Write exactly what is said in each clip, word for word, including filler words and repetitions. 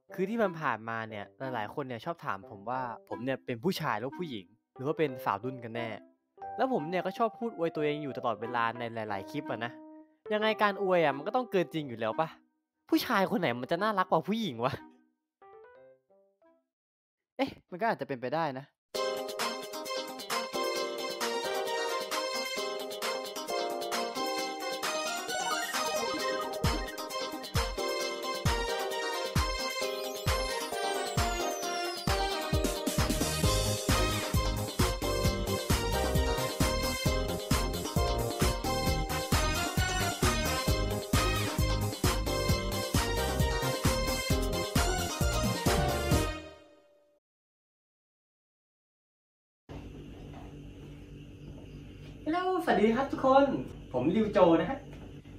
คือที่มันผ่านมาเนี่ยหลายๆคนเนี่ยชอบถามผมว่าผมเนี่ยเป็นผู้ชายหรือผู้หญิงหรือว่าเป็นสาวรุ่นกันแน่แล้วผมเนี่ยก็ชอบพูดอวยตัวเองอยู่ตลอดเวลาในหลายๆคลิปอะนะยังไงการอวยอะมันก็ต้องเกินจริงอยู่แล้วปะผู้ชายคนไหนมันจะน่ารักกว่าผู้หญิงวะเอ๊ะมันก็อาจจะเป็นไปได้นะ ฮัลโหลสวัสดีครับทุกคน ผมริวโจนะฮะ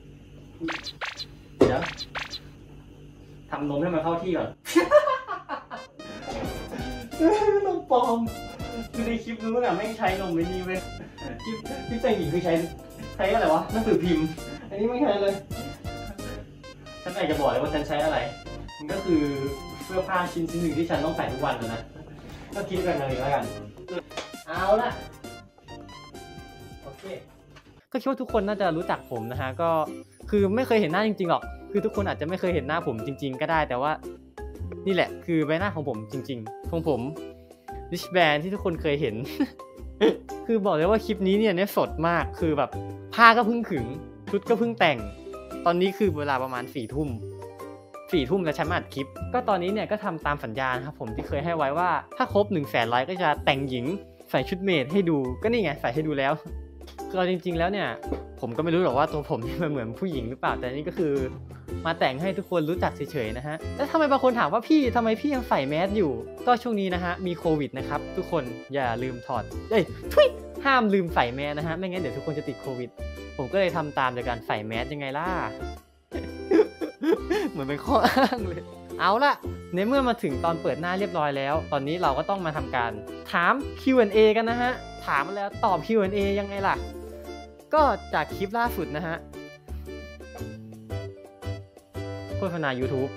เดี๋ยวทำนมให้มันเข้าที่ก่อน นมปลอมคือในคลิปนู้นอะไม่ใช้นมไม่นี่เว้ยคลิปคลิปแต่งหญิงคือใช้ใช้อะไรวะหนังสือพิมพ์ อันนี้ไม่ใช่เลย ฉันอยากจะบอกเลยว่าฉันใช้อะไร มันก็คือเสื้อผ้าชิ้นชิ้นหนึ่งที่ฉันต้องใส่ทุกวันนะนะ ก็คิดกันเลยแล้วกัน เอาละโอเค ก็คิดว่าทุกคนน่าจะรู้จักผมนะฮะก็คือไม่เคยเห็นหน้าจริงๆหรอกคือทุกคนอาจจะไม่เคยเห็นหน้าผมจริงๆก็ได้แต่ว่านี่แหละคือใบหน้าของผมจริงๆของผมริชแบนที่ทุกคนเคยเห็น คือบอกเลยว่าคลิปนี้เนี่ยเนี่ยสดมากคือแบบผ้าก็เพิ่งขึงชุดก็เพิ่งแต่งตอนนี้คือเวลาประมาณสี่ทุ่มสี่ทุ่มแล้วฉันมาอัดคลิปก็ตอนนี้เนี่ยก็ทำตามสัญญาครับผมที่เคยให้ไว้ว่าถ้าครบหนึ่งแสนไลค์ก็จะแต่งหญิงใส่ชุดเมดให้ดูก็นี่ไงใส่ให้ดูแล้วคือเอาจริงๆแล้วเนี่ยผมก็ไม่รู้หรอกว่าตัวผมนี่มันเหมือนผู้หญิงหรือเปล่าแต่นี่ก็คือมาแต่งให้ทุกคนรู้จักเฉยๆนะฮะแล้วทำไมบางคนถามว่าพี่ทำไมพี่ยังใส่แมสอยู่ก็ช่วงนี้นะฮะมีโควิดนะครับทุกคนอย่าลืมถอดเอ้ยทุยห้ามลืมใส่แมสนะฮะไม่งั้นเดี๋ยวทุกคนจะติดโควิดผมก็เลยทำตามโดยการใส่แมสยังไงล่ะ เหมือนเป็นข้ออ้างเลยเอาล่ะในเมื่อมาถึงตอนเปิดหน้าเรียบร้อยแล้วตอนนี้เราก็ต้องมาทำการถาม คิว แอนด์ เอ กันนะฮะถามมาแล้วตอบ คิว แอนด์ เอ ยังไงล่ะก็จากคลิปล่าสุดนะฮะโฆษณา YouTube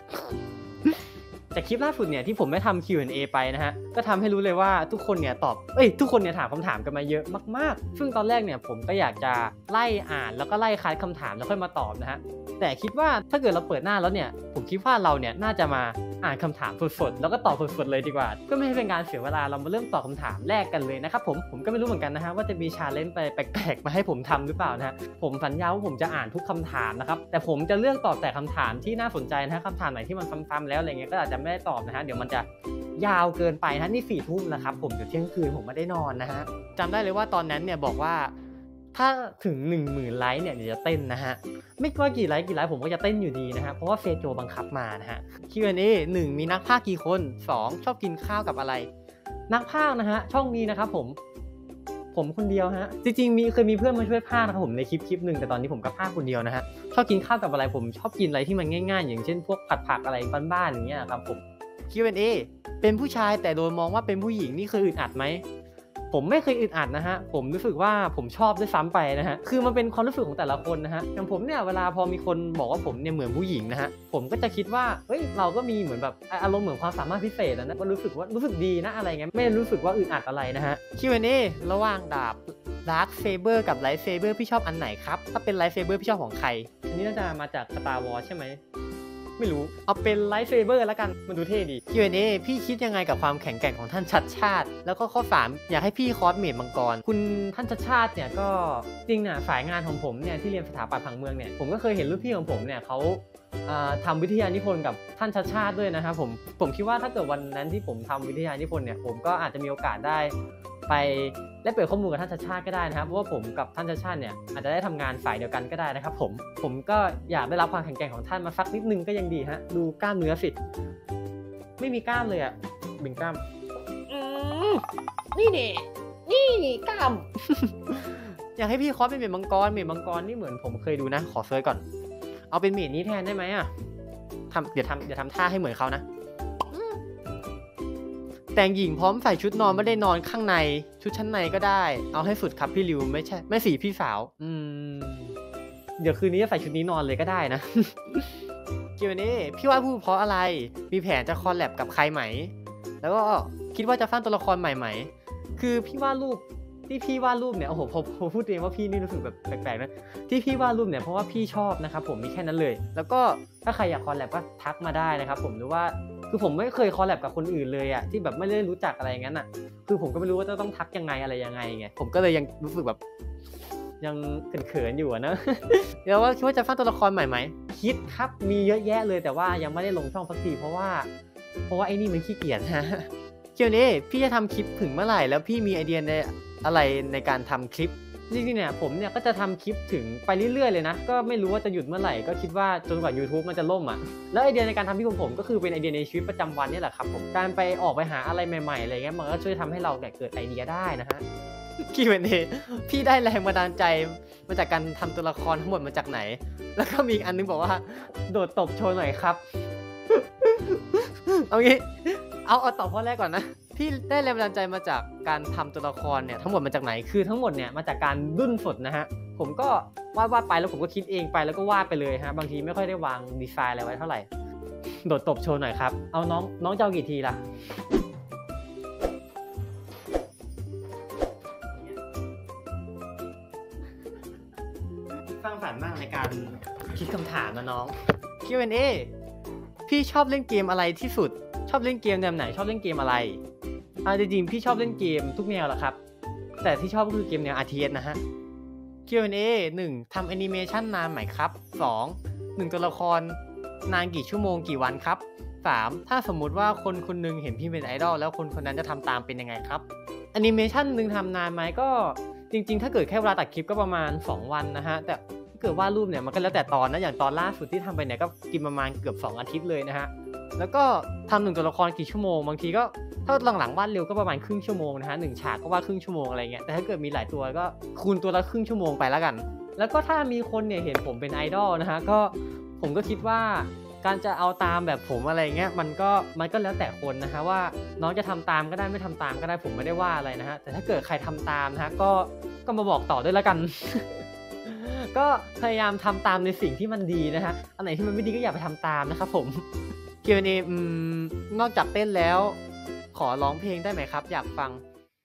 จากคลิปล่าสุดเนี่ยที่ผมได้ทำ คิว แอนด์ เอ ไปนะฮะก็ทำให้รู้เลยว่าทุกคนเนี่ยตอบเอ้ยทุกคนเนี่ยถามคำถามกันมาเยอะมากๆซึ่งตอนแรกเนี่ยผมก็อยากจะไล่อ่านแล้วก็ไล่คัดคำถามแล้วค่อยมาตอบนะฮะแต่คิดว่าถ้าเกิดเราเปิดหน้าแล้วเนี่ยผมคิดว่าเราเนี่ยน่าจะมาอ่านคำถามสดๆแล้วก็ตอบสดๆเลยดีกว่าก็ไม่ให้เป็นการเสียเวลาเรามาเริ่มตอบคำถามแรกกันเลยนะครับผมผมก็ไม่รู้เหมือนกันนะฮะว่าจะมีชาเลนจ์ไปแปลกๆมาให้ผมทำหรือเปล่านะฮะผมสัญญาว่าผมจะอ่านทุกคำถามนะครับแต่ผมจะเลือกตอบแต่คำถามที่น่าสนใจนะฮะคำถามไหนที่มันซ้ำๆแล้วอะไรเงี้ยก็อาจจะไม่ได้ตอบนะฮะเดี๋ยวมันจะยาวเกินไปนะนี่สี่ทุ่มแล้วครับผมเดี๋ยวเที่ยงคืนผมไม่ได้นอนนะฮะจำได้เลยว่าตอนนั้นเนี่ยบอกว่าถ้าถึง หนึ่งหมื่น ไลค์เนี่ยเดี๋ยวจะเต้นนะฮะไม่ว่ากี่ไลค์กี่ไลค์ผมก็จะเต้นอยู่ดีนะฮะเพราะว่าเฟโจบังคับมานะฮะ คิว แอนด์ เอ หนึ่งมีนักพากย์กี่คนสองชอบกินข้าวกับอะไรนักพากย์นะฮะช่องนี้นะครับผมผมคนเดียวฮะจริงๆมีเคยมีเพื่อนมาช่วยพากย์นะครับผมในคลิปคลิปหนึ่งแต่ตอนนี้ผมก็พากย์คนเดียวนะฮะชอบกินข้าวกับอะไรผมชอบกินอะไรที่มันง่ายๆอย่างเช่นพวกผัดผักอะไรบ้านๆอย่างเงี้ยครับผม คิว แอนด์ เอ เป็นผู้ชายแต่โดนมองว่าเป็นผู้หญิงนี่เคยอึดอัดไหมผมไม่เคยอึดอัดนะฮะผมรู้สึกว่าผมชอบด้วยซ้ำไปนะฮะคือมันเป็นความรู้สึกของแต่ละคนนะฮะอย่างผมเนี่ยเวลาพอมีคนบอกว่าผมเนี่ยเหมือนผู้หญิงนะฮะผมก็จะคิดว่าเฮ้ยเราก็มีเหมือนแบบอารมณ์เหมือนความสามารถพิเศษนะก็รู้สึกว่ารู้สึกดีนะอะไรเงี้ยไม่รู้สึกว่าอึดอัดอะไรนะฮะ คิว แอนด์ เอ ระหว่างดาบ Dark Saber กับ Light Saber พี่ชอบอันไหนครับถ้าเป็น Light Saber พี่ชอบของใครอันนี้น่าจะมาจาก Star Wars ใช่ไหมไม่รู้เอาเป็นไลท์เซเบอร์แล้วกันมันดูเท่ดี คิว แอนด์ เอ พี่คิดยังไงกับความแข็งแกร่งของท่านชัดชาติแล้วก็ข้อสามอยากให้พี่คอสเมดมังกรคุณท่านชัดชาติเนี่ยก็จริงน่ะสายงานของผมเนี่ยที่เรียนสถาปัตย์ผังเมืองเนี่ยผมก็เคยเห็นรุ่นพี่ของผมเนี่ยเขาทำวิทยานิพนธ์กับท่านชัดชาติด้วยนะครับผมผมคิดว่าถ้าเกิดวันนั้นที่ผมทำวิทยานิพนธ์เนี่ยผมก็อาจจะมีโอกาสได้ไปและเปิดข้อมูลกับท่านชัดชาติก็ได้นะครับเพราะว่าผมกับท่านชัดชาติเนี่ยอาจจะได้ทำงานฝ่ายเดียวกันก็ได้นะครับผมผมก็อยากได้รับความแข็งแกร่งของท่านมาสักนิดนึงก็ยังดีฮะดูกล้ามเนื้อสิไม่มีกล้ามเลยอะเบ่งกล้ามนี่เน่นี่กล้าม อยากให้พี่คอสเป็นเมดมังกรเมดมังกรนี่เหมือนผมเคยดูนะขอเซิร์ชก่อนเอาเป็นเมดนี้แทนได้ไหมอะทำเดี๋ยวทำเดี๋ยวทำท่าให้เหมือนเขานะแต่งหญิงพร้อมใส่ชุดนอนไม่ได้นอนข้างในชุดชั้นในก็ได้เอาให้สุดครับพี่ริวไม่ใช่ไม่สีพี่สาวอืมเดี๋ยวคืนนี้จะใส่ชุดนี้นอนเลยก็ได้นะคิว แอนด์ เอ พี่ว่าพูดเพราะอะไรมีแผนจะคอลแลบกับใครไหมแล้วก็คิดว่าจะสร้างตัวละครใหม่ไหมคือพี่วาดรูปที่พี่วาดรูปเนี่ยโอ้โหพอพอพูดเองว่าพี่นี่รู้สึกแบบแปลกๆนะที่พี่วาดรูปเนี่ยเพราะว่าพี่ชอบนะครับผมมีแค่นั้นเลยแล้วก็ถ้าใครอยากคอลแลบก็ทักมาได้นะครับผมหรือว่าคือผมไม่เคยคอลแลบกับคนอื่นเลยอะที่แบบไม่ได้รู้จักอะไรอย่างนั้นอะคือผมก็ไม่รู้ว่าจะต้องทักยังไงอะไรยังไงไงผมก็เลยยังรู้สึกแบบยังเขินๆอยู่นะ เดี๋ยวว่าคิดว่าจะสร้างตัวละครใหม่ไหมคิดครับมีเยอะแยะเลยแต่ว่ายังไม่ได้ลงช่องสักทีเพราะว่าเพราะว่าไอ้นี่มันขี้เกียจฮะเกี่ยวนี้พี่จะทำคลิปถึงเมื่อไหร่แล้วพี่มีไอเดียในอะไรในการทำคลิปจริงๆเนี่ยผมเนี่ยก็จะทำคลิปถึงไปเรื่อยๆเลยนะก็ไม่รู้ว่าจะหยุดเมื่อไหร่ก็คิดว่าจนกว่า YouTube มันจะล่มอ่ะแล้วไอเดียในการทำคลิปของผมก็คือเป็นไอเดียในชีวิตประจำวันนี่แหละครับผมการไปออกไปหาอะไรใหม่ๆอะไรเงี้ยมันก็ช่วยทำให้เราเกิดไอเดียได้นะฮะ คิว แอนด์ เอ พี่ได้แรงบันดาลใจมาจากการทำตัวละครทั้งหมดมาจากไหนแล้วก็มีอีกอันนึงบอกว่าโดดตบโชว์หน่อยครับ เอางี้เอาเอาตอบข้อแรกก่อนนะพี่ได้แรงบันดาลใจมาจากการทำตัวละครเนี่ยทั้งหมดมาจากไหนคือทั้งหมดเนี่ยมาจากการดุ้นสดนะฮะผมก็วาดวาดไปแล้วผมก็คิดเองไปแล้วก็วาดไปเลยฮะบางทีไม่ค่อยได้วางดีไซน์อะไรไว้เท่าไหร่โดดตบโชว์หน่อยครับเอาน้องน้องจะเอากี่ทีล่ะสร้างสรรค์มากในการคิดคำถามนะน้อง คิว แอนด์ เอ พี่ชอบเล่นเกมอะไรที่สุดชอบเล่นเกมแนวไหนชอบเล่นเกมอะไรอ่าจริงๆพี่ชอบเล่นเกมทุกแนวแหละครับแต่ที่ชอบก็คือเกมแนว อาร์ ที เอส นะฮะ คิว แอนด์ เอ หนึ่งทำแอนิเมชันนานไหมครับสองหนึ่งตัวละครนานกี่ชั่วโมงกี่วันครับสามถ้าสมมุติว่าคนคนนึงเห็นพี่เป็นไอดอลแล้วคนคนนั้นจะทำตามเป็นยังไงครับแอนิเมชันหนึ่งทำนานไหมก็จริงๆถ้าเกิดแค่เวลาตัดคลิปก็ประมาณสองวันนะฮะแต่ถ้าเกิดวาดรูปเนี่ยมันก็แล้วแต่ตอนนะอย่างตอนล่าสุดที่ทำไปเนี่ยก็กินประมาณเกือบสองอาทิตย์เลยนะฮะแล้วก็ทำหนึ่งตัวละครกี่ชั่วโมงบางทีก็ถ้าหลังๆวาดเร็วก็ประมาณครึ่งชั่วโมงนะฮะหนึ่งฉากก็วาดครึ่งชั่วโมงอะไรเงี้ยแต่ถ้าเกิดมีหลายตัวก็คูณตัวละครึ่งชั่วโมงไปแล้วกันแล้วก็ถ้ามีคนเนี่ยเห็นผมเป็นไอดอลนะฮะก็ผมก็คิดว่าการจะเอาตามแบบผมอะไรเงี้ยมันก็มันก็แล้วแต่คนนะฮะว่าน้องจะทำตามก็ได้ไม่ทำตามก็ได้ผมไม่ได้ว่าอะไรนะฮะแต่ถ้าเกิดใครทำตามนะฮะก็ก็มาบอกต่อด้วยแล้วกัน ก็พยายามทำตามในสิ่งที่มันดีนะฮะอันไหนที่มันไม่ดีก็อย่าไปทำตามนะครับผม คิว แอนด์ เอ อืมนอกจากเต้นแล้วขอร้องเพลงได้ไหมครับอยากฟัง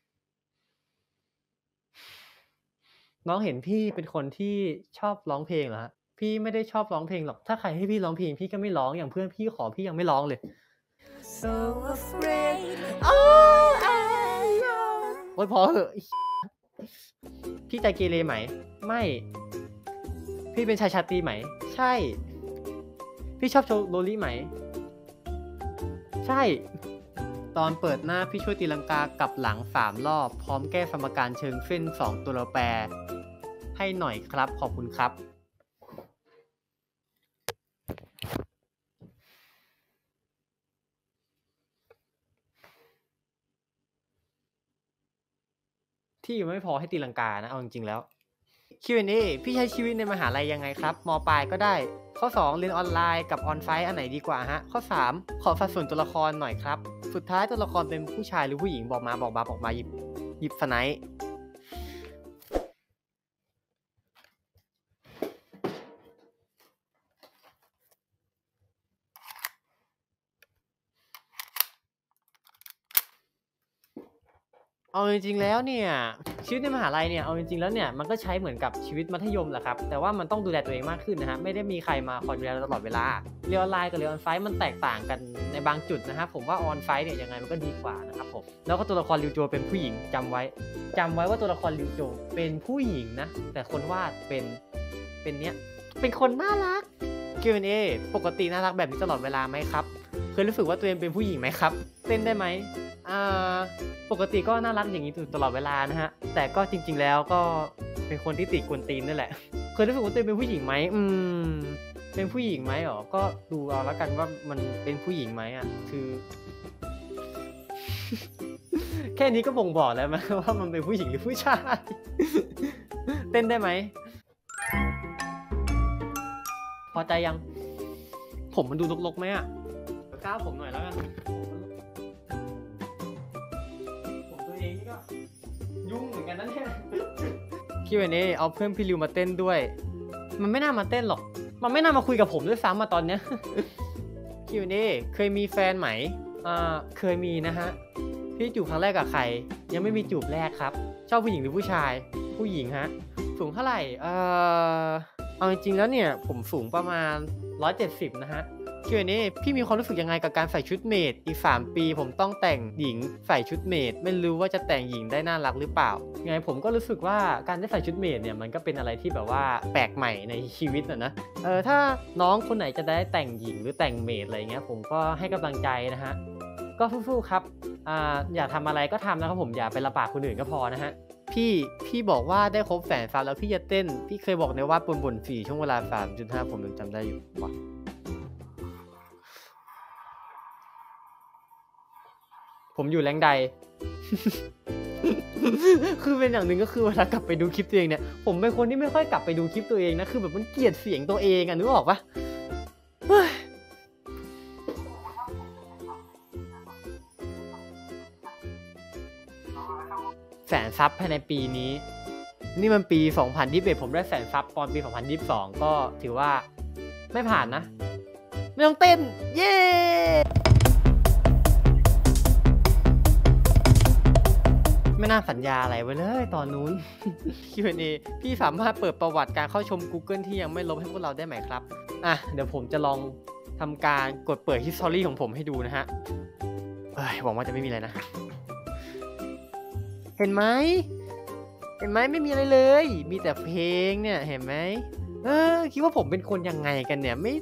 น้องเห็นพี่เป็นคนที่ชอบร้องเพลงเหรอฮะพี่ไม่ได้ชอบร้องเพลงหรอกถ้าใครให้พี่ร้องเพลงพี่ก็ไม่ร้องอย่างเพื่อนพี่ขอพี่ยังไม่ร้องเลย So afraid all I know โอ๊ยพอเหอะพี่ใจเกเรไหมไม่พี่เป็นชายชาตรีไหมใช่พี่ชอบโชว์โรลลี่ไหมใช่ตอนเปิดหน้าพี่ช่วยตีลังกากลับหลังสามรอบพร้อมแก้สมการเชิงเส้นสองตัวแปรให้หน่อยครับขอบคุณครับที่ยังไม่พอให้ตีลังกานะเอาจริงๆแล้ว คิว แอนด์ เอ พี่ใช้ชีวิตในมหาลัยยังไงครับม.ปลายก็ได้ข้อสองเรียนออนไลน์กับออนไซต์อันไหนดีกว่าฮะข้อสามขอสัดส่วนตัวละครหน่อยครับสุดท้ายตัวละครเป็นผู้ชายหรือผู้หญิงบอกมาบอกมาบอกมาหยิบหยิบสไนป์เอาจริงๆแล้วเนี่ยชีวิตในมหาลัยเนี่ยเอาจริงๆแล้วเนี่ยมันก็ใช้เหมือนกับชีวิตมัธยมแหละครับแต่ว่ามันต้องดูแลตัวเองมากขึ้นนะฮะไม่ได้มีใครมาคอยดูแลเราตลอดเวลาเรียนออนไลน์กับเรียนออนไซต์มันแตกต่างกันในบางจุดนะฮะผมว่าออนไซต์เนี่ยยังไงมันก็ดีกว่านะครับผมแล้วก็ตัวละครริวโจเป็นผู้หญิงจำไว้จำไว้ว่าตัวละครริวโจเป็นผู้หญิงนะแต่คนวาดเป็นเป็นเนี้ยเป็นคนน่ารัก คิว แอนด์ เอ ปกติน่ารักแบบนี้ตลอดเวลาไหมครับเคยรู้สึกว่าตัวเองเป็นผู้หญิงไหมครับเต้นได้ไหมอ่าปกติก็น่ารักอย่างนี้ตลอดเวลานะฮะแต่ก็จริงๆแล้วก็เป็นคนที่ติดกวนตีนนั่นแหละเคยรู้สึกว่าตัวเองเป็นผู้หญิงไหมอืมเป็นผู้หญิงไหมหรอก็ดูเอาแล้วกันว่ามันเป็นผู้หญิงไหมอ่ะคือ แค่นี้ก็บ่งบอกแล้วมั้ยว่ามันเป็นผู้หญิงหรือผู้ชาย เต้นได้ไหมพอใจยังผมมันดูรกๆไหมอ่ะก้าวผมหน่อยแล้วกันผมตัวเองนี่ก็ยุ่งเหมือนกันนั่นแหละ คิว แอนด์ เอ เอาเพื่อนพี่ริวมาเต้นด้วยมันไม่น่ามาเต้นหรอกมันไม่น่ามาคุยกับผมด้วยซ้ำมาตอนเนี้ย คิว แอน เอ เคยมีแฟนไหมอ่าเคยมีนะฮะพี่จูบครั้งแรกกับใครยังไม่มีจูบแรกครับชอบผู้หญิงหรือผู้ชายผู้หญิงฮะสูงเท่าไหร่เอ่อเอาจริงๆแล้วเนี่ยผมสูงประมาณหนึ่งร้อยเจ็ดสิบนะฮะคิว แอน เอ พี่มีความรู้สึกยังไงกับการใส่ชุดเมดอีกสามปีผมต้องแต่งหญิงใส่ชุดเมดไม่รู้ว่าจะแต่งหญิงได้น่ารักหรือเปล่าไงผมก็รู้สึกว่าการได้ใส่ชุดเมดเนี่ยมันก็เป็นอะไรที่แบบว่าแปลกใหม่ในชีวิตนะนะเออถ้าน้องคนไหนจะได้แต่งหญิงหรือแต่งเมดอะไรเงี้ยผมก็ให้กำลังใจนะฮะก็สู้ๆครับอ่าอย่าทำอะไรก็ทำนะครับผมอย่าไปละปากคนอื่นก็พอนะฮะพี่พี่บอกว่าได้ครบแสนซับแล้วพี่จะเต้นพี่เคยบอกในว่าบนบนสี่ช่วงเวลา สามจุดห้า ผมยังจำได้อยู่ว่ะผมอยู่แรงใด คือเป็นอย่างหนึ่งก็คือเวลากลับไปดูคลิปตัวเองเนี่ยผมเป็นคนที่ไม่ค่อยกลับไปดูคลิปตัวเองนะคือแบบมันเกลียดเสียงตัวเองอะนึกออกปะแสนซับภายในปีนี้นี่มันปีสองพันยี่สิบเอ็ดผมได้แสนซับตอนปีสองพันยี่สิบสองก็ถือว่าไม่ผ่านนะไม่ต้องเต้นเย้ไม่น่าสัญญาอะไรไว้เลยตอนนู้น คิว แอน เอ พี่สามารถเปิดประวัติการเข้าชม Google ที่ยังไม่ลบให้พวกเราได้ไหมครับอ่ะเดี๋ยวผมจะลองทำการกดเปิด History ของผมให้ดูนะฮะเฮ้ยหวังว่าจะไม่มีอะไรนะเห็นไหมเห็นไหมไม่มีอะไรเลยมีแต่เพลงเนี่ยเห็นไหมเออคิดว่าผมเป็นคนยังไงกันเนี่ยไม่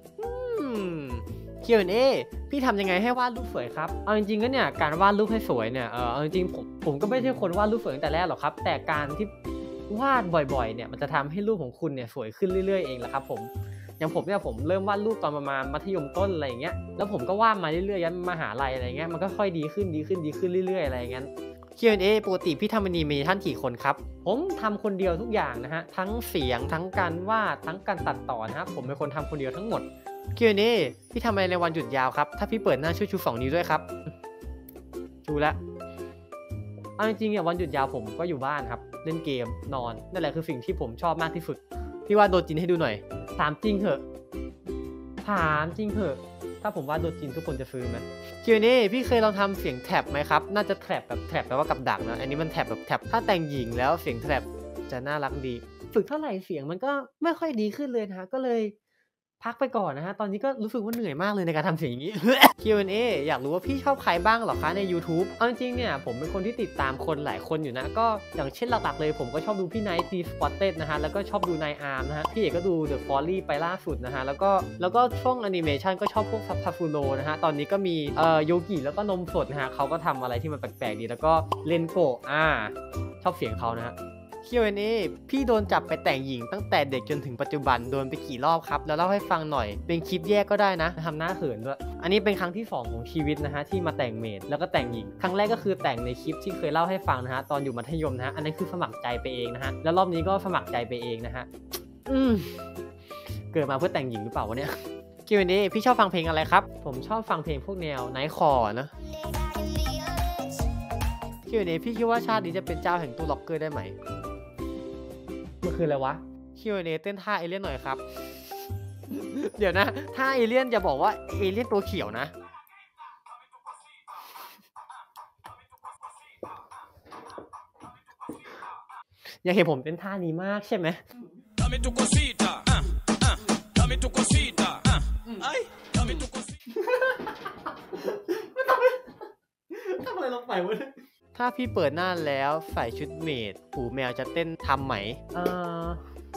คิว แอน เอ พี่ทำยังไงให้วาดรูปสวยครับเอาจริงๆก็เนี่ยการวาดรูปให้สวยเนี่ยเออเอาจริงๆผมผมก็ไม่ใช่คนวาดรูปสวยตั้งแต่แรกหรอกครับแต่การที่วาดบ่อยๆเนี่ยมันจะทำให้รูปของคุณเนี่ยสวยขึ้นเรื่อยๆเองแหละครับผมอย่างผมเนี่ยผมเริ่มวาดรูปตอนประมาณมัธยมต้นอะไรอย่างเงี้ยแล้วผมก็วาดมาเรื่อยๆยันมหาลัยอะไรเงี้ยมันก็ค่อยดีขึ้นดีขึ้นดีขึ้นเรื่อยๆอะไรอย่างเงี้ย คิว แอน เอ ปกติพี่ทำแอนิเมชั่นกี่คนครับผมทำคนเดียวทุกอย่างนะฮะทั้งเสียงทั้งการวาดทั้งการตัดต่อนะครับผมเป็นคนทำคนเดียวทั้งหมด คิว แอน เอ พี่ทำอะไรในวันหยุดยาวครับถ้าพี่เปิดหน้าช่วยชูสองนิ้วด้วยครับชูละเอาจริงๆเนี่ยวันหยุดยาวผมก็อยู่บ้านครับเล่นเกมนอนนั่นแหละคือสิ่งที่ผมชอบมากที่สุดพี่วาดโดจินให้ดูหน่อยถามจริงเถอะถามจริงเถอะถ้าผมวาดโดจินทุกคนจะซื้อไหม คิว แอน เอ พี่เคยลองทำเสียงแท็บไหมครับน่าจะแท็บแบบแท็บแปลว่ากับดักนะอันนี้มันแท็บแบบแท็บถ้าแต่งหญิงแล้วเสียงแท็บจะน่ารักดีฝึกเท่าไหร่เสียงมันก็ไม่ค่อยดีขึ้นเลยนะก็เลยพักไปก่อนนะฮะตอนนี้ก็รู้สึกว่าเหนื่อยมากเลยในการทำเสียงอย่างนี้ คิว แอน เอ อยากรู้ว่าพี่ชอบใครบ้างหรอคะใน YouTube เอาจริงๆเนี่ยผมเป็นคนที่ติดตามคนหลายคนอยู่นะก็อย่างเช่นหลักๆเลยผมก็ชอบดูพี่ไนท์ตีสปอตเต็ดนะฮะแล้วก็ชอบดูนายอาร์มนะฮะพี่เอกก็ดูเดอะฟอลลี่ไปล่าสุดนะฮะแล้วก็แล้วก็ช่วงแอนิเมชันก็ชอบพวกซับพาฟูโรนะฮะตอนนี้ก็มีเอ่อโยกิแล้วก็นมสดนะฮะเขาก็ทำอะไรที่มันแปลกๆดีแล้วก็เลนโกะอ่าชอบเสียงเขานะฮะคิว แอน เอ พี่โดนจับไปแต่งหญิงตั้งแต่เด็กจนถึงปัจจุบันโดนไปกี่รอบครับแล้วเล่าให้ฟังหน่อยเป็นคลิปแยกก็ได้นะทำหน้าเขินด้วยอันนี้เป็นครั้งที่สองของชีวิตนะฮะที่มาแต่งเมดแล้วก็แต่งหญิงครั้งแรกก็คือแต่งในคลิปที่เคยเล่าให้ฟังนะฮะตอนอยู่มัธยมนะฮะอันนั้นคือสมัครใจไปเองนะฮะแล้วรอบนี้ก็สมัครใจไปเองนะฮะอืมเกิดมาเพื่อแต่งหญิงหรือเปล่าวะเนี่ย คิว แอน เอ พี่ชอบฟังเพลงอะไรครับผมชอบฟังเพลงพวกแนวไนท์คอร์นะ คิว แอน เอ พี่คิดว่าชาตินี้จะเป็นเจ้าแห่งตู้ล็อกเกอร์ได้ไหมมันคืออะไรวะ คิว แอน เอ เต้นท่าเอเลี่ยนหน่อยครับ เดี๋ยวนะท่าเอเลี่ยนอย่าบอกว่าเอเลี่ยนตัวเขียวนะอยากเห็นผมเต้นท่านี้มากใช่ไหมทำอะไรลงไปวะถ้าพี่เปิดหน้าแล้วใส่ชุดเมดหูแมวจะเต้นทำไหมเออ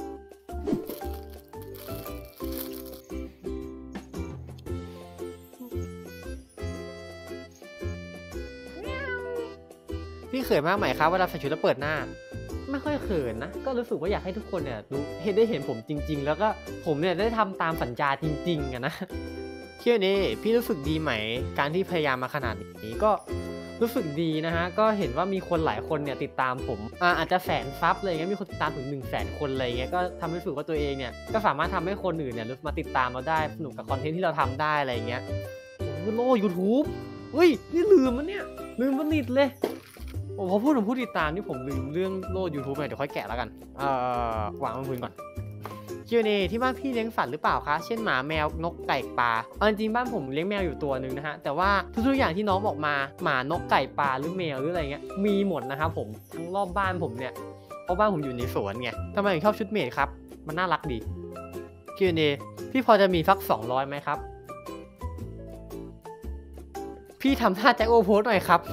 พี่เขินมากไหมครับเวลาใส่ชุดแล้วเปิดหน้าไม่ค่อยเขินนะก็รู้สึกว่าอยากให้ทุกคนเนี่ยรู้เห็นได้เห็นผมจริงๆแล้วก็ผมเนี่ยได้ทำตามสัญญาจริงๆอะนะคิว แอน เอ พี่รู้สึกดีไหมการที่พยายามมาขนาดนี้ก็รู้สึกดีนะฮะก็เห็นว่ามีคนหลายคนเนี่ยติดตามผมอ่าอาจจะแสนซับอะไรเงี้ยมีคนติดตามถึงหนึ่งแสนคนอะไรเงี้ยก็ทำให้รู้สึกว่าตัวเองเนี่ยก็สามารถทำให้คนอื่นเนี่ยมาติดตามเราได้สนุกกับคอนเทนต์ที่เราทำได้อะไรเงี้ยโอ้โหโล่ YouTube เฮ้ยนี่ลืมมันเนี่ยลืมมันนิดเลยโอ้พอพูดถึงผู้ติดตามนี่ผมลืมเรื่องโล่ YouTube ไปเดี๋ยวค่อยแกะแล้วกันเอ่อวางบนพื้นก่อนคิว แอน เอ ที่บ้านพี่เลี้ยงสัตว์หรือเปล่าคะเช่นหมาแมวนกไก่ปลาเอาจริงๆบ้านผมเลี้ยงแมวอยู่ตัวหนึ่งนะฮะแต่ว่าทุกๆอย่างที่น้องบอกมาหมานกไก่ปลาหรือแมวหรืออะไรเงี้ยมีหมดนะครับผมทั้งรอบบ้านผมเนี่ยเพราะบ้านผมอยู่ในสวนไงทำไมถึงชอบชุดเมดครับมันน่ารักดี คิว แอน เอ พี่พอจะมีสักสองร้อยไหมครับพี่ทำท่าแจ็คโอโพสหน่อยครับ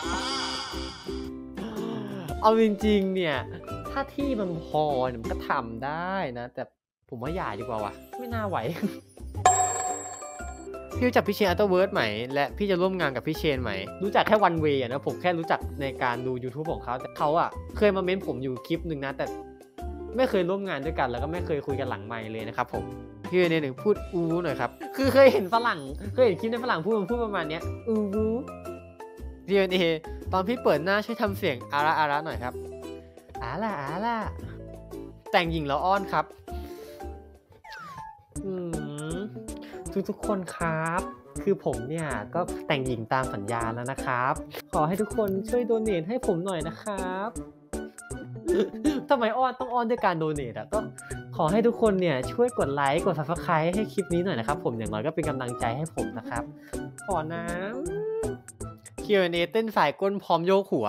เอาจริงๆเนี่ยถ้าที่มันพอเนี่ยมันก็ทำได้นะแต่ผมว่าอย่าดีกว่าวะไม่น่าไหว พี่รู้จักพี่เชนอัลเทอร์เวิร์ดไหมและพี่จะร่วมงานกับพี่เชนไหมรู้จักแค่วันเวย์นะผมแค่รู้จักในการดู YouTube ของเขาแต่เขาอะเคยมาเม้นผมอยู่คลิปหนึ่งนะแต่ไม่เคยร่วมงานด้วยกันแล้วก็ไม่เคยคุยกันหลังไมค์เลยนะครับผมพี่เอเนหนึ่งพูดอูหน่อยครับคือเคยเห็นฝรั่งเคยเห็นคลิปในฝรั่งพูดพูดประมาณเนี้ยอูพี่เอเนตอนพี่เปิดหน้าช่วยทำเสียงอาระอาระหน่อยครับอาล่ะอาล่ะแต่งหญิงแล้วอ้อนครับอืมทุกทุกคนครับคือผมเนี่ยก็แต่งหญิงตามสัญญาแล้วนะครับขอให้ทุกคนช่วยโดเนทให้ผมหน่อยนะครับทำไมอ้อนต้องอ้อนด้วยการโดเนทอ่ะก็ขอให้ทุกคนเนี่ยช่วยกดไลค์กด ซับสไครบ์ ให้คลิปนี้หน่อยนะครับผมอย่างน้อยก็เป็นกำลังใจให้ผมนะครับขอน้ำ คิว แอนด์ เอ เต้นสายก้นพร้อมโยกหัว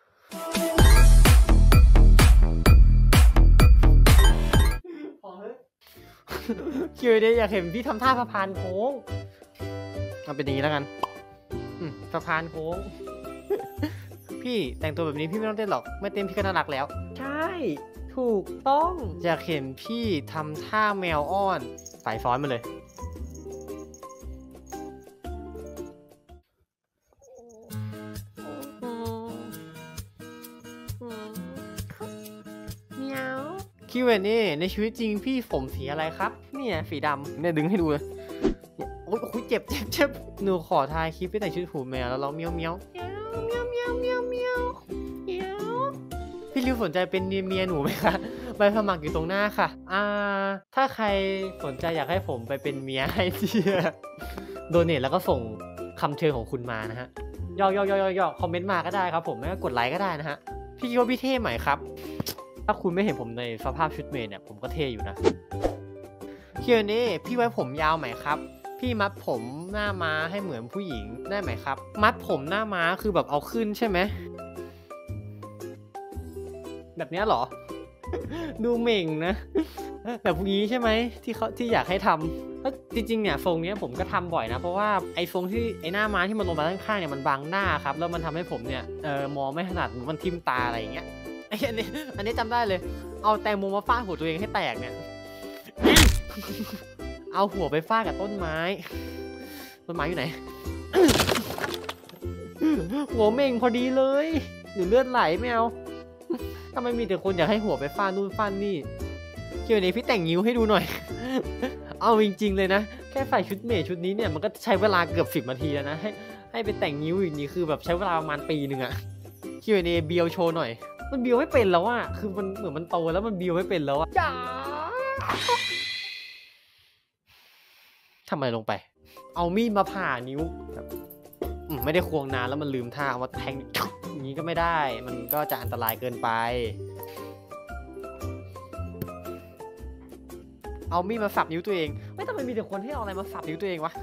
คิว แอนด์ เอ อยากเห็นพี่ทำท่าสะพานโค้งเอาเป็นอย่างนี้แล้วกันสะพานโค้งพี่แต่งตัวแบบนี้พี่ไม่ต้องเต้นหรอกไม่เต้นพี่ก็น่ารักแล้วใช่ถูกต้องอยากเห็นพี่ทำท่าแมวอ้อนสายซ้อนมาเลยเมียวคิว แอนด์ เอ ในชีวิตจริงพี่ผมสีอะไรครับเนี่ยสีดำเนี่ยดึงให้ดูเลยโอ้ยโอ้ยเจ็บเจ็บเจ็บหนูขอทายคลิปไปแต่งชุดหูแมวแล้วร้องเมียวเมียวเมียวเมียวเมียวเมียวเมียวพี่ริวสนใจเป็นเมียหนูไหมคะใบสมัครอยู่ตรงหน้าค่ะอ่าถ้าใครสนใจอยากให้ผมไปเป็นเมียให้ที่โดเนทแล้วก็ส่งคำเชิญของคุณมานะฮะย่อย่อย่อย่อคอมเมนต์มาก็ได้ครับผมไม่ก็กดไลค์ก็ได้นะฮะพี่คิดว่าพี่เท่ไหมครับถ้าคุณไม่เห็นผมในสภาพชุดเมดเนี่ยผมก็เท่อยู่นะเคียวนี่พี่ไว้ผมยาวไหมครับพี่มัดผมหน้าม้าให้เหมือนผู้หญิงได้ไหมครับมัดผมหน้าม้าคือแบบเอาขึ้นใช่ไหมแบบนี้หรอ ดูเหม่งนะแบบพวกนี้ใช่ไหมที่เขาที่อยากให้ทำแล้วจริงๆเนี่ยทรงนี้ผมก็ทำบ่อยนะเพราะว่าไอ้ทรงที่ไอ้หน้าม้าที่มันลงมาข้างๆเนี่ยมันบังหน้าครับแล้วมันทำให้ผมเนี่ยเออมองไม่ถนัดมันทิ่มตาอะไรอย่างเงี้ยไอ้อันนี้อันนี้จำได้เลยเอาแตงโมมาฟาดหัวตัวเองให้แตกเนี่ย เอาหัวไปฟาดกับต้นไม้ต้นไม้อยู่ไหน หัวเม่งพอดีเลยหรือเลือดไหลไม่เอาทำไมมีแต่คนอยากให้หัวไปฟาดนู่นฟาดนี่เกี่ยวนี้พี่แต่งนิ้วให้ดูหน่อย เอาจริงๆเลยนะแค่ใส่ชุดเมย์ชุดนี้เนี่ยมันก็ใช้เวลาเกือบสิบนาทีแล้วนะให้ให้ไปแต่งนิ้วอย่างนี้คือแบบใช้เวลาประมาณปีหนึ่งอะคิว แอนด์ เอ เบียวโชว์หน่อยมันเบียวไม่เป็นแล้วอะคือมันเหมือนมันโตแล้วมันเบียวไม่เป็นแล้วอะจ้าทำอะไรลงไปเอามีดมาผ่านิ้วแบบไม่ได้ควงนานแล้วมันลืมท่าเอามาแทงอย่างนี้ก็ไม่ได้มันก็จะอันตรายเกินไปเอามีดมาสับนิ้วตัวเองไม่ทำไมมีแต่คนที่เอาอะไรมาสับนิ้วตัวเองวะ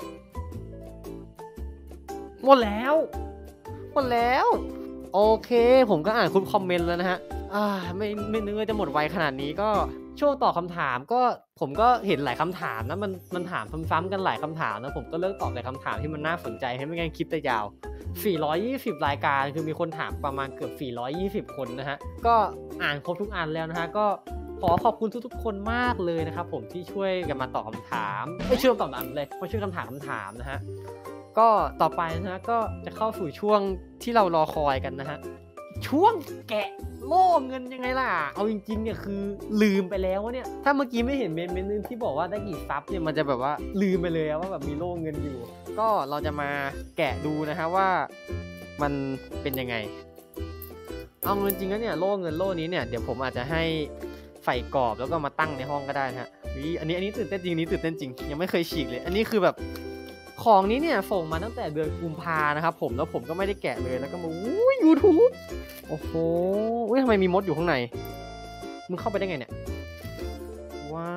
หมดแล้วหมดแล้วโอเคผมก็อ่านคุณคอมเมนต์แล้วนะฮะอ่าไม่ไม่นึกว่าจะหมดไวขนาดนี้ก็ช่วงตอบคำถามก็ผมก็เห็นหลายคำถามนะมันมันถามซ้ำๆกันหลายคำถามนะผมก็เลือกตอบแต่คำถามที่มันน่าสนใจให้ไม่งั้นคลิปจะยาวสี่ร้อยยี่สิบรายการคือมีคนถามประมาณเกือบสี่ร้อยยี่สิบคนนะฮะก็อ่านครบทุกอันแล้วนะฮะก็ขอขอบคุณทุกๆคนมากเลยนะครับผมที่ช่วยกันมาตอบคำถามไม่ช่วยตอบคำถามเลยมาช่วยคำถามคำถามนะฮะก็ต่อไปนะฮะก็จะเข้าสู่ช่วงที่เรารอคอยกันนะฮะช่วงแกะโล่เงินยังไงล่ะเอาจริงๆเนี่ยคือลืมไปแล้วเนี่ยถ้าเมื่อกี้ไม่เห็นเมนเมนนึงที่บอกว่าได้กี่ซับเนี่ยมันจะแบบว่าลืมไปเลยว่าแบบมีโล่เงินอยู่ก็เราจะมาแกะดูนะฮะว่ามันเป็นยังไงเอาจริงๆแล้วเนี่ยโล่เงินโล่นี้เนี่ยเดี๋ยวผมอาจจะให้ใส่กรอบแล้วก็มาตั้งในห้องก็ได้นะฮะอันนี้อันนี้ตื่นเต้นจริงนี้ตื่นเต้นจริงยังไม่เคยฉีกเลยอันนี้คือแบบของนี้เนี่ยส่งมาตั้งแต่เดือนกุมภานะครับผมแล้วผมก็ไม่ได้แกะเลยแล้วก็มาอู้ย ยูทูบ โอ้โหอุ้ยทำไมมีมดอยู่ข้างในมึงเข้าไปได้ไงเนี่ยว้า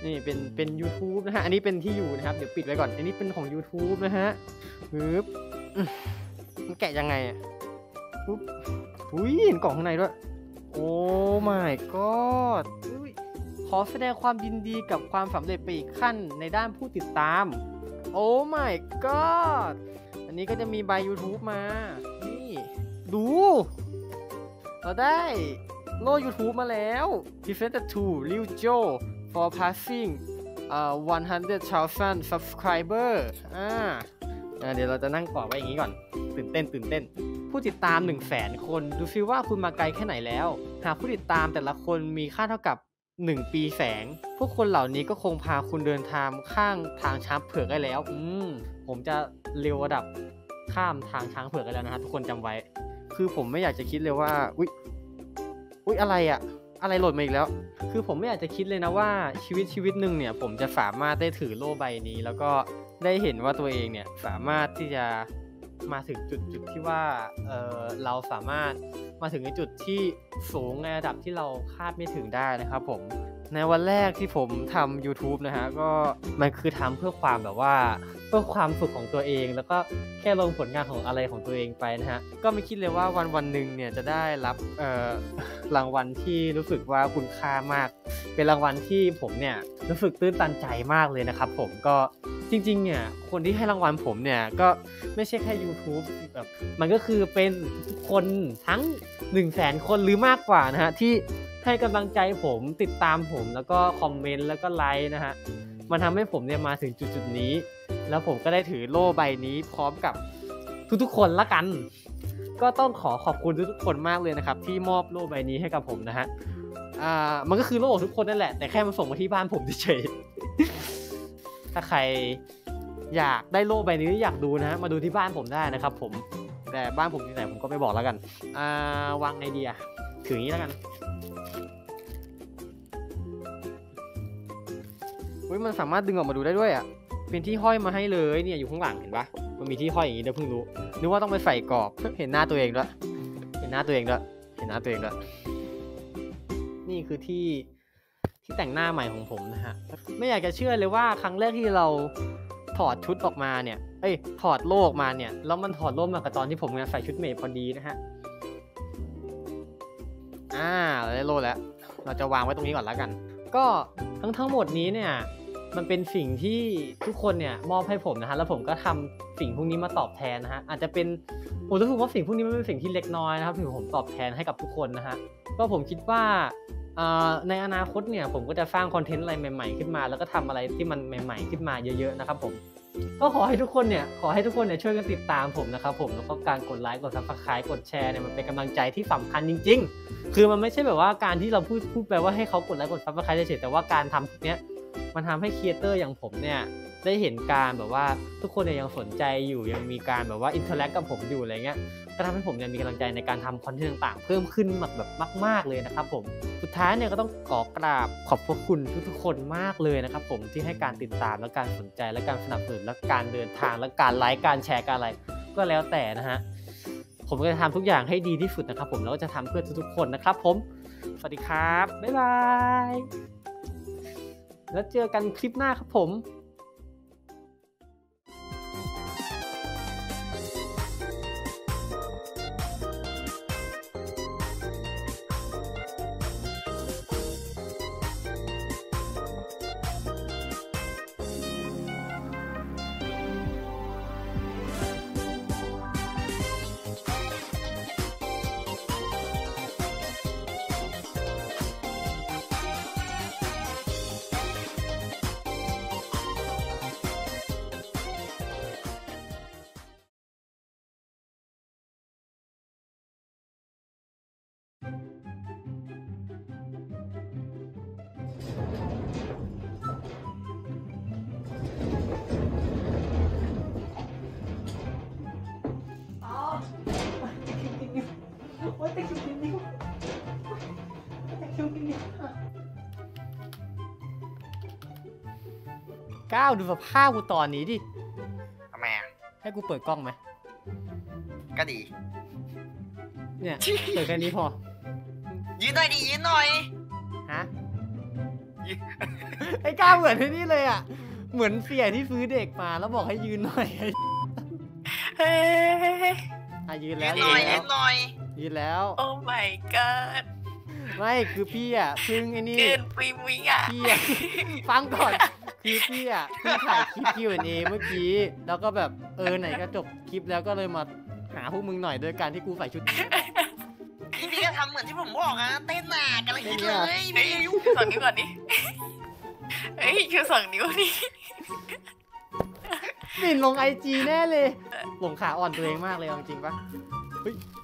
นี่เป็นเป็น YouTube นะฮะอันนี้เป็นที่อยู่นะครับเดี๋ยวปิดไว้ก่อนอันนี้เป็นของ YouTube นะฮะปึ๊บมันแกะยังไงอ่ะปุ๊บอุ้ยเห็นกล่องข้างในด้วยโอ้ my god ขอแสดงความยินดีกับความสำเร็จไปอีกขั้นในด้านผู้ติดตามโอ้ my god อันนี้ก็จะมีใบ YouTube มานี่ดูเราได้โล่ YouTube มาแล้ว Presented to Liu Jo for passing อ่าone hundred thousand subscriber อ่าเดี๋ยวเราจะนั่งกอดไว้อย่างนี้ก่อนตื่นเต้นตื่นเต้นผู้ติดตาม หนึ่งแสน คนดูซิว่าคุณมาไกลแค่ไหนแล้วหากผู้ติดตามแต่ละคนมีค่าเท่ากับหนึ่งปีแสงพวกคนเหล่านี้ก็คงพาคุณเดินทางข้างทางช้างเผือกได้แล้วอืมผมจะเร็วระดับข้ามทางช้างเผือกได้แล้วนะฮะทุกคนจำไว้คือผมไม่อยากจะคิดเลยว่าอุ๊ยอุ๊ยอะไรอะอะไรหล่นมาอีกแล้วคือผมไม่อยากจะคิดเลยนะว่าชีวิตชีวิตหนึ่งเนี่ยผมจะสามารถได้ถือโล่ใบนี้แล้วก็ได้เห็นว่าตัวเองเนี่ยสามารถที่จะมาถึงจุดจุดที่ว่าเออเราสามารถมาถึงในจุดที่สูงในระดับที่เราคาดไม่ถึงได้นะครับผมในวันแรกที่ผมทำ YouTube นะฮะก็มันคือทำเพื่อความแบบว่าเพื่อความสุขของตัวเองแล้วก็แค่ลงผลงานของอะไรของตัวเองไปนะฮะก็ไม่คิดเลยว่าวันวันหนึ่งเนี่ยจะได้รับเอ่อรางวัลที่รู้สึกว่าคุณค่ามากเป็นรางวัลที่ผมเนี่ยรู้สึกตื้นตันใจมากเลยนะครับผมก็จริงๆเนี่ยคนที่ให้รางวัลผมเนี่ยก็ไม่ใช่แค่ YouTube แบบมันก็คือเป็นทุกคนทั้ง หนึ่งแสน คนหรือมากกว่านะฮะที่ให้กำลังใจผมติดตามผมแล้วก็คอมเมนต์แล้วก็ไลค์นะฮะมันทำให้ผมเนี่ยมาถึงจุดๆนี้แล้วผมก็ได้ถือโล่ใบนี้พร้อมกับทุกๆคนละกันก็ต้องขอขอบคุณทุกๆคนมากเลยนะครับที่มอบโล่ใบนี้ให้กับผมนะฮะอ่ามันก็คือโล่ของทุกคนนั่นแหละแต่แค่มาส่งมาที่บ้านผมเฉยๆถ้าใครอยากได้โล่ใบนี้อยากดูนะฮะมาดูที่บ้านผมได้นะครับผมแต่บ้านผมที่ไหนผมก็ไม่บอกแล้วกันอ่าวางไอเดียถืออย่างนี้แล้วกันเฮ้ยมันสามารถดึงออกมาดูได้ด้วยอ่ะเป็นที่ห้อยมาให้เลยเนี่ยอยู่ข้างหลังเห็นปะมันมีที่ห้อยอย่างนี้เดี๋ยวเพิ่งรู้นึกว่าต้องไปใส่กรอบเห็นหน้าตัวเองด้วยเห็นหน้าตัวเองด้วยเห็นหน้าตัวเองด้วยนี่คือที่ที่แต่งหน้าใหม่ของผมนะฮะไม่อยากจะเชื่อเลยว่าครั้งแรกที่เราถอดชุดออกมาเนี่ยเอ้ยถอดโล่ออกมาเนี่ยแล้วมันถอดโล่มากับตอนที่ผมใส่ชุดเมย์พอดีนะฮะอ่าเราได้โล่แล้วเราจะวางไว้ตรงนี้ก่อนแล้วกันก็ทั้งทั้งหมดนี้เนี่ยมันเป็นสิ่งที่ทุกคนเนี่ยมอบให้ผมนะฮะแล้วผมก็ทำสิ่งพวกนี้มาตอบแทนนะฮะอาจจะเป็นผมรู้สึกว่าสิ่งพวกนี้มันเป็นสิ่งที่เล็กน้อยนะครับที่ผมตอบแทนให้กับทุกคนนะฮะก็ผมคิดว่าในอนาคตเนี่ยผมก็จะสร้างคอนเทนต์อะไรใหม่ๆขึ้นมาแล้วก็ทำอะไรที่มันใหม่ๆขึ้นมาเยอะๆนะครับผมก็ขอให้ทุกคนเนี่ยขอให้ทุกคนเนี่ยช่วยกันติดตามผมนะครับผมแล้วก็การกดไลค์กดซับสไครป์กดแชร์เนี่ยมันเป็นกำลังใจที่สำคัญจริงๆคือมันไม่ใช่แบบว่าการที่เราพูดพูดไปว่าให้เขากดไลค์กดซับสไครป์เฉยๆแต่ว่าการทำพวกเนี้ยมันทำให้ครีเอเตอร์อย่างผมเนี่ยได้เห็นการแบบว่าทุกคนเนี่ยยังสนใจอยู่ยังมีการแบบว่าอินเทอร์แอคกับผมอยู่อะไรเงี้ยก็ทำให้ผมเนี่ยมีกำลังใจในการทำคอนเทนต์ต่างๆเพิ่มขึ้นแบบมากๆเลยนะครับผมสุดท้ายเนี่ยก็ต้องขอกราบขอบพระคุณทุกๆคนมากเลยนะครับผมที่ให้การติดตามและการสนใจและการสนับสนุนและการเดินทางและการไลค์การแชร์การอะไรก็แล้วแต่นะฮะผมก็จะทำทุกอย่างให้ดีที่สุดนะครับผมแล้วก็จะทำเพื่อทุกๆคนนะครับผมสวัสดีครับบ๊ายบายแล้วเจอกันคลิปหน้าครับผมก้าวดูสภาพกูตอนนี้ดิทำไมอ่ะให้กูเปิดกล้องไหมก็ดีเนี่ยเปิดแค่นี้พอยืนหน่อยดิยืนหน่อยฮะไอ้ก้าวเหมือนที่นี่เลยอ่ะเหมือนเสียที่ซื้อเด็กมาแล้วบอกให้ยืนหน่อยเฮ้ยอ่ะยืนยืแล้วนหน่อยยืยืนนหน่อยยืนแล้วโอ้ my god ไม่คือพี่อ่ะเพิ่งไอ้นี่เกินปีมิงอ่ะพี่อ่ะ ฟังก่อนคือพี่อ่ะเพิ่งถ่ายคลิป คิว แอนด์ เอ เมื่อกี้แล้วก็แบบเออไหนก็จบคลิปแล้วก็เลยมาหาพวกมึงหน่อยโดยการที่กูใส่ชุดพี่พี่ก็ทำเหมือนที่ผมบอกอะเต้นหนักอะไรคิดเลยเฮ้ยชูสองนิ้วก่อนดิเฮ้ยชูสองนิ้วดิปิ่นลงไอจีแน่เลยหลงขาอ่อนตัวเองมากเลยเอาจริงปะเฮ้ย